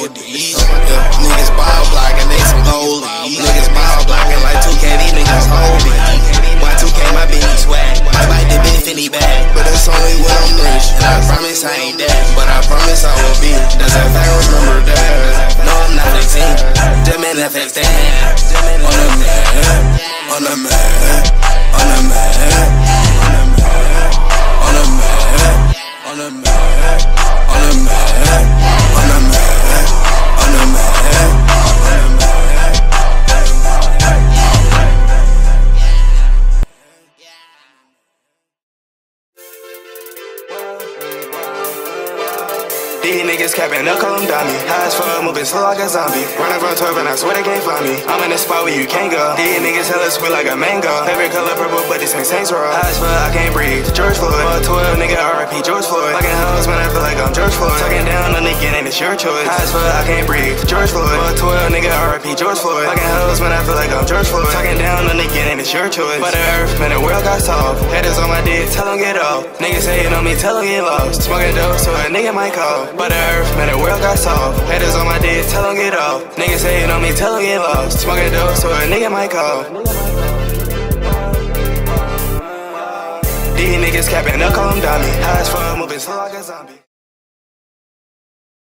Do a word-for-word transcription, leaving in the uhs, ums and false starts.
O Ds. Yeah, niggas ball blocking, they some goalies. Niggas ball blocking like two K, these niggas hold me. Y two K, my Benny swag. I bite the big Fendi bag, but it's only when I'm rich. And I promise I ain't that, but I promise I will be. Does that fact remember that? No, I'm not a team. Them in F X, they have. On the man, on the man, on the man, on the man, on the man, on the man, on the man, on the man, on the man, on the man. These niggas capping, they'll call them dummy. High as fuck, moving slow like a zombie. Running from twelve and I swear they can't find me. I'm in a spot where you can't go. These niggas hella sweet like a mango. Favorite color purple, but this ain't Saints Row. High as fuck, I can't breathe. George Floyd. Fuck twelve, nigga, R I P George Floyd. Fucking hoes, man, I feel like I'm George Floyd. Talking down on nigga, ain't it's your choice. High as fuck, I can't breathe. George Floyd. Fuck twelve, nigga, R I P George Floyd. Fucking hoes, man, I feel like I'm George Floyd. Talking down on nigga, ain't it's your choice. But the earth, man, the world got soft. Haters on my dick, tell them get off. Niggas hating on me, tell them get lost. Smoking dope, so a nigga might call. But the earth, man, the world got soft. Haters on my dick, tell them get off. Niggas hating on me, tell them get lost. Smoking dope, so a nigga might call. These niggas capping, they'll call them dummy. High as fuck, moving slow like a zombie.